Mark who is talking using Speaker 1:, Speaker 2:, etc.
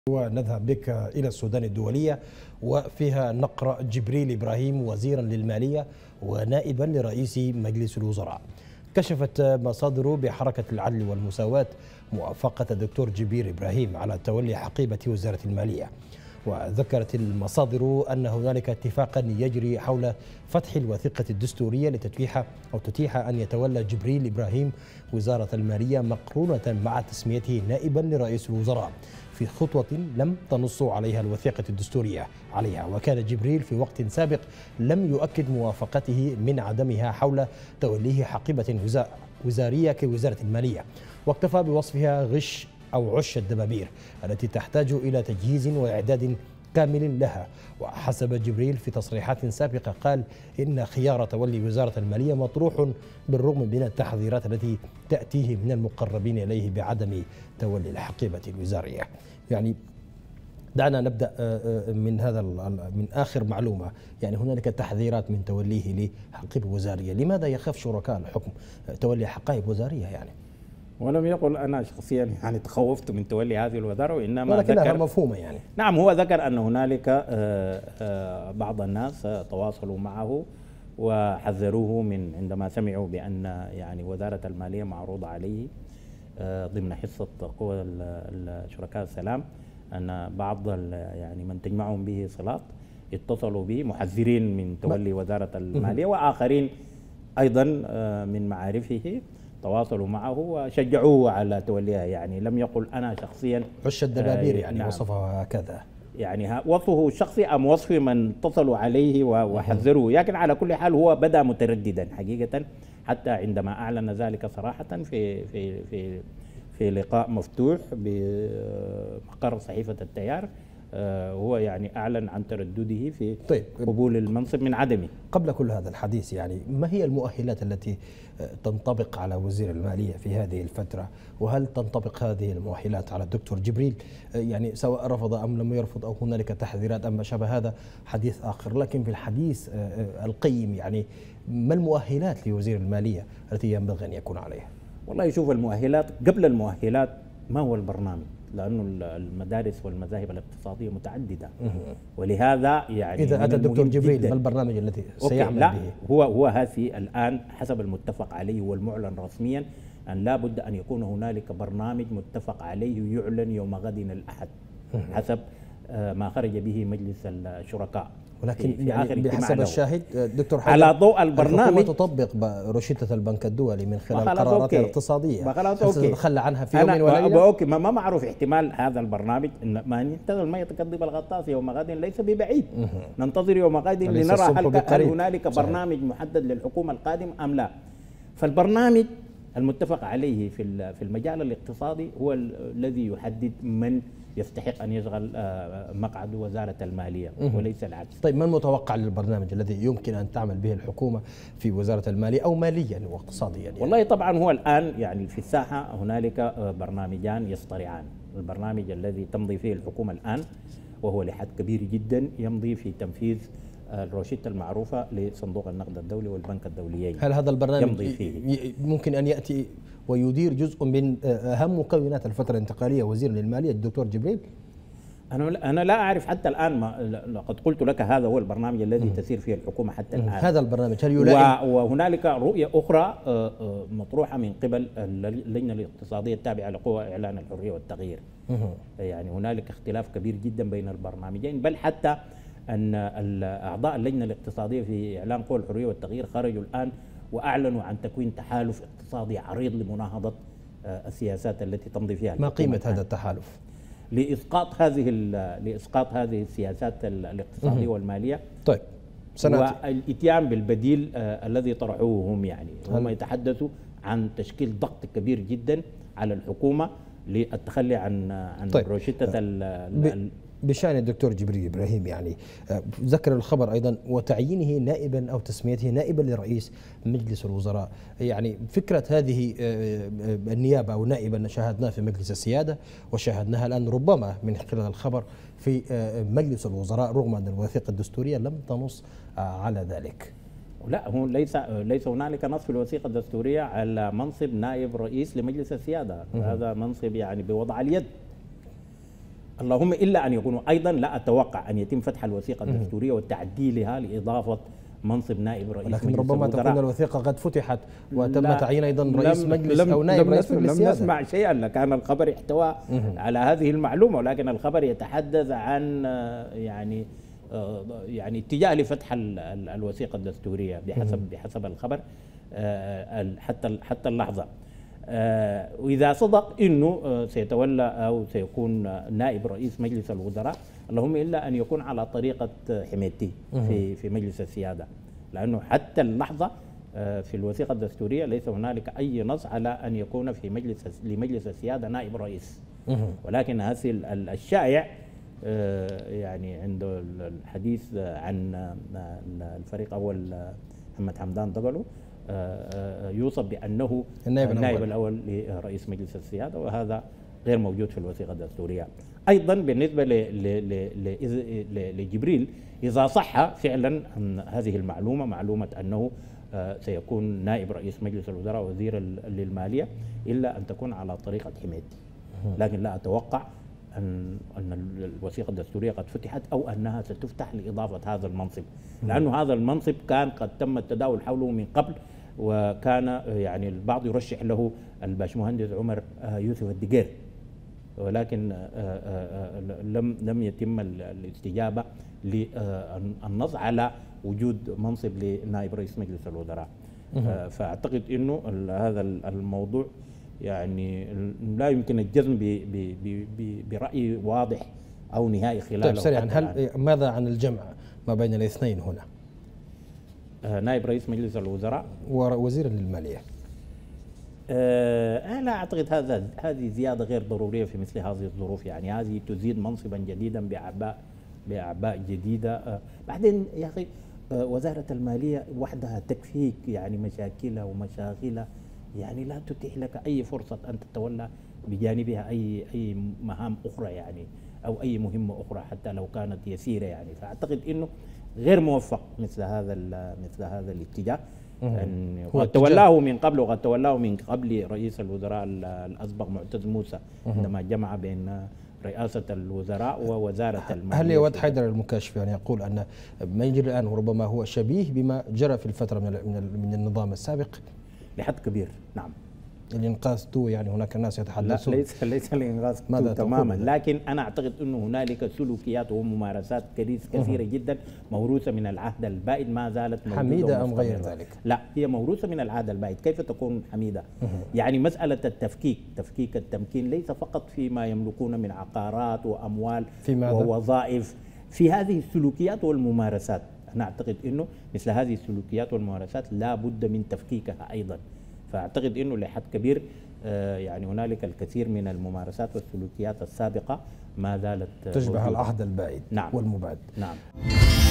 Speaker 1: ونذهب بك إلى السودان الدولية، وفيها نقرأ جبريل إبراهيم وزيرا للمالية ونائبا لرئيس مجلس الوزراء. كشفت مصادر بحركة العدل والمساواة موافقة الدكتور جبريل إبراهيم على تولي حقيبة وزارة المالية. وذكرت المصادر أن هنالك اتفاقا يجري حول فتح الوثيقة الدستورية تتيح أن يتولى جبريل إبراهيم وزارة المالية مقرونة مع تسميته نائبا لرئيس الوزراء في خطوة لم تنص عليها الوثيقة الدستورية عليها. وكان جبريل في وقت سابق لم يؤكد موافقته من عدمها حول توليه حقيبة وزارية كوزارة المالية، واكتفى بوصفها غش أو عش الدبابير التي تحتاج إلى تجهيز وإعداد كامل لها. وحسب جبريل في تصريحات سابقة قال إن خيار تولي وزارة المالية مطروح بالرغم من التحذيرات التي تأتيه من المقربين إليه بعدم تولي الحقيبة الوزارية. يعني دعنا نبدأ من آخر معلومة، يعني هنالك تحذيرات من توليه لحقيبة وزارية. لماذا يخاف شركاء الحكم تولي حقائب وزارية يعني؟
Speaker 2: ولم يقل أنا شخصيا يعني تخوفت من تولي هذه الوزارة، وإنما
Speaker 1: ولكنها مفهومة يعني.
Speaker 2: نعم، هو ذكر أن هنالك بعض الناس تواصلوا معه وحذروه من عندما سمعوا بأن يعني وزارة المالية معروضة عليه ضمن حصة قوى الشركاء السلام، أن بعض يعني من تجمعهم به صلات اتصلوا به محذرين من تولي وزارة المالية، وآخرين أيضا من معارفه تواصلوا معه وشجعوه على توليها. يعني لم يقل أنا شخصيا
Speaker 1: عش الدبابير يعني. نعم. وصفه هكذا
Speaker 2: يعني وصفه الشخصي أم وصف من اتصلوا عليه وحذروه. لكن على كل حال هو بدأ مترددا حقيقة، حتى عندما أعلن ذلك صراحة في لقاء مفتوح بمقر صحيفة التيار. هو يعني أعلن عن تردده في قبول المنصب من عدمه.
Speaker 1: قبل كل هذا الحديث، يعني ما هي المؤهلات التي تنطبق على وزير المالية في هذه الفترة؟ وهل تنطبق هذه المؤهلات على الدكتور جبريل يعني سواء رفض أم لم يرفض، أو هنالك تحذيرات أم ما شابه هذا حديث آخر. لكن في الحديث القيم، يعني ما المؤهلات لوزير المالية التي ينبغي أن يكون عليها؟
Speaker 2: والله شوف، المؤهلات قبل المؤهلات ما هو البرنامج؟ لأنه المدارس والمذاهب الاقتصادية متعددة، ولهذا يعني
Speaker 1: إذا أتى الدكتور جبريل ما البرنامج الذي سيعمل به؟
Speaker 2: هو هذه الآن حسب المتفق عليه والمعلن رسميا أن لا بد أن يكون هنالك برنامج متفق عليه يعلن يوم غد الأحد حسب ما خرج به مجلس الشركاء.
Speaker 1: ولكن يعني بحسب الشاهد دكتور
Speaker 2: على ضوء البرنامج
Speaker 1: الحكومة تطبق روشتة البنك الدولي من خلال قراراتها الاقتصادية. تتخلى عنها في يوم وليلة؟
Speaker 2: أوكي، ما معروف احتمال هذا البرنامج إن ما ننتظر المية تكذب الغطاس يوم غد ليس ببعيد. ننتظر يوم غد لنرى هل هنالك برنامج محدد للحكومة القادم أم لا. فالبرنامج المتفق عليه في المجال الاقتصادي هو الذي يحدد من يستحق أن يشغل مقعد وزارة المالية وليس العكس.
Speaker 1: طيب، ما المتوقع للبرنامج الذي يمكن أن تعمل به الحكومة في وزارة المالية أو ماليا واقتصاديا يعني؟
Speaker 2: والله طبعا هو الآن يعني في الساحة هنالك برنامجان يصطرعان. البرنامج الذي تمضي فيه الحكومة الآن وهو لحد كبير جدا يمضي في تنفيذ الروشتة المعروفة لصندوق النقد الدولي والبنك الدوليين.
Speaker 1: هل هذا البرنامج ممكن أن يأتي ويدير جزء من أهم مكونات الفترة الانتقالية وزير للمالية الدكتور جبريل؟
Speaker 2: أنا لا أعرف حتى الآن. لقد قلت لك هذا هو البرنامج الذي تسير فيه الحكومة حتى الآن.
Speaker 1: هذا البرنامج هل يلائم؟
Speaker 2: وهنالك رؤية أخرى مطروحة من قبل اللجنة الاقتصادية التابعة لقوى إعلان الحرية والتغيير. يعني هنالك اختلاف كبير جدا بين البرنامجين، بل حتى أن أعضاء اللجنة الاقتصادية في إعلان قوى الحرية والتغيير خرجوا الآن وأعلنوا عن تكوين تحالف اقتصادي عريض لمناهضة السياسات التي تمضي فيها.
Speaker 1: ما قيمة هذا التحالف؟
Speaker 2: لإسقاط هذه السياسات الاقتصادية والمالية.
Speaker 1: طيب،
Speaker 2: والإتيان بالبديل الذي طرحوه هم. يعني هم يتحدثوا عن تشكيل ضغط كبير جدا على الحكومة للتخلي عن
Speaker 1: طيب.
Speaker 2: روشتة
Speaker 1: بشأن الدكتور جبريل إبراهيم، يعني ذكر الخبر أيضا وتعيينه نائبا أو تسميته نائبا لرئيس مجلس الوزراء. يعني فكرة هذه النيابة أو نائبا شاهدناها في مجلس السيادة وشاهدناها الآن ربما من خلال الخبر في مجلس الوزراء، رغم أن الوثيقة الدستورية لم تنص على ذلك.
Speaker 2: لا، هو ليس هنالك نص في الوثيقة الدستورية على منصب نائب رئيس لمجلس السيادة. هذا منصب يعني بوضع اليد. اللهم إلا أن يكونوا أيضا، لا أتوقع أن يتم فتح الوثيقة الدستورية وتعديلها لإضافة منصب نائب رئيس مجلس الوزراء.
Speaker 1: ولكن ربما تكون الوثيقة قد فتحت وتم تعيين أيضا رئيس مجلس أو نائب رئيس مجلس
Speaker 2: السيادة. لم نسمع شيئا، لكان الخبر احتوى على هذه المعلومة، ولكن الخبر يتحدث عن يعني اتجاه لفتح الوثيقة الدستورية بحسب الخبر حتى اللحظة. وإذا صدق أنه سيتولى أو سيكون نائب رئيس مجلس الوزراء، اللهم إلا أن يكون على طريقة حميدتي في مجلس السيادة، لأنه حتى اللحظة في الوثيقة الدستورية ليس هنالك أي نص على أن يكون في لمجلس السيادة نائب رئيس. ولكن هذا الشائع يعني عند الحديث عن الفريق أول محمد حمدان دقلو يوصف بأنه النائب الأول لرئيس مجلس السيادة، وهذا غير موجود في الوثيقة الدستورية. أيضا بالنسبة لجبريل، إذا صح فعلا هذه المعلومة، معلومة أنه سيكون نائب رئيس مجلس الوزراء وزير للمالية، إلا أن تكون على طريقة حميدتي. لكن لا أتوقع أن الوثيقة الدستورية قد فتحت أو أنها ستفتح لإضافة هذا المنصب، لأنه هذا المنصب كان قد تم التداول حوله من قبل، وكان يعني البعض يرشح له الباشمهندس عمر يوسف الدقير، ولكن لم يتم الاستجابة للنص على وجود منصب لنائب رئيس مجلس الوزراء. فأعتقد أنه هذا الموضوع يعني لا يمكن الجزم برأي واضح أو نهائي خلاله.
Speaker 1: طيب سريعا، ماذا عن الجمع ما بين الاثنين هنا؟
Speaker 2: نائب رئيس مجلس الوزراء
Speaker 1: ووزير للمالية.
Speaker 2: أنا لا أعتقد هذه زيادة غير ضرورية في مثل هذه الظروف، يعني هذه تزيد منصبا جديدا بأعباء جديدة. بعدين يا أخي وزارة المالية وحدها تكفيك يعني مشاكلها ومشاغلها، يعني لا تتيح لك أي فرصة أن تتولى بجانبها أي مهام أخرى يعني، أو أي مهمة أخرى حتى لو كانت يسيرة يعني. فأعتقد أنه غير موفق مثل هذا الاتجاه. قد تولاه من قبل، وقد تولاه من قبل رئيس الوزراء الأسبق معتز موسى عندما جمع بين رئاسة الوزراء ووزارة المالية.
Speaker 1: هل يود حيدر المكاشف يعني يقول أن ما يجري الآن ربما هو شبيه بما جرى في الفترة من النظام السابق؟
Speaker 2: لحد كبير نعم.
Speaker 1: الإنقاذ تو يعني هناك ناس يتحدثون.
Speaker 2: لا ليس الإنقاذ تو تماما، لكن أنا أعتقد أنه هنالك سلوكيات وممارسات كثيرة جدا موروثة من العهد البائد ما زالت موجودة.
Speaker 1: حميدة أم غير ذلك؟
Speaker 2: لا، هي موروثة من العهد البائد. كيف تكون حميدة؟ يعني مسألة تفكيك التمكين ليس فقط فيما يملكون من عقارات وأموال ووظائف، في هذه السلوكيات والممارسات. أنا أعتقد أنه مثل هذه السلوكيات والممارسات لا بد من تفكيكها أيضا. فأعتقد أنه لحد كبير يعني هنالك الكثير من الممارسات والسلوكيات السابقة ما زالت
Speaker 1: تشبه العهد البعيد
Speaker 2: نعم.
Speaker 1: والمبعد.
Speaker 2: نعم.